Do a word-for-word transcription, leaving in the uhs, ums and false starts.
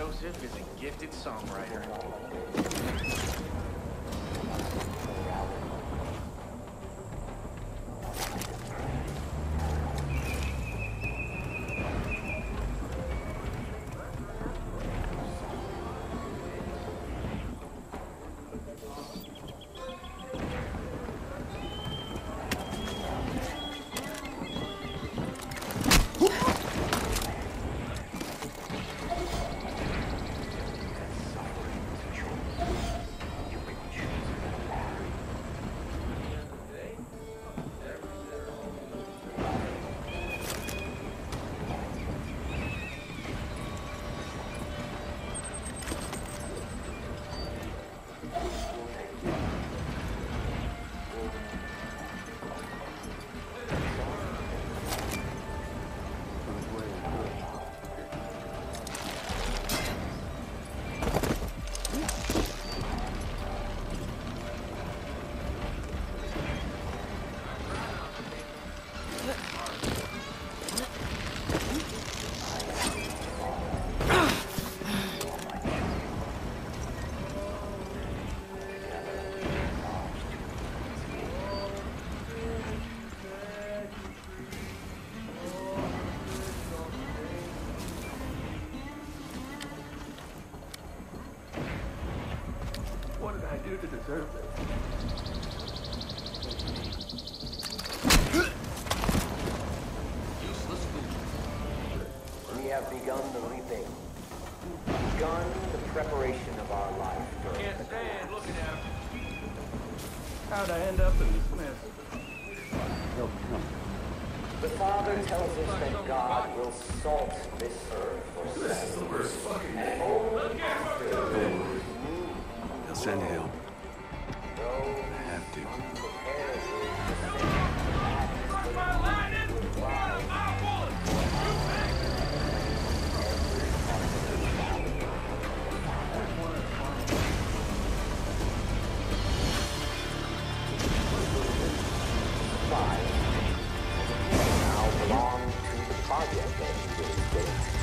Joseph is a gifted songwriter. What did I do to deserve this? Useless fool. We have begun the reaping. Begun the preparation of our life. Can't stand looking at him. How'd I end up in this mess? Help come. The Father tells us that God will salt this earth for This is the worst fucking day. They'll send help. They have to. Now belong to the project that he will create.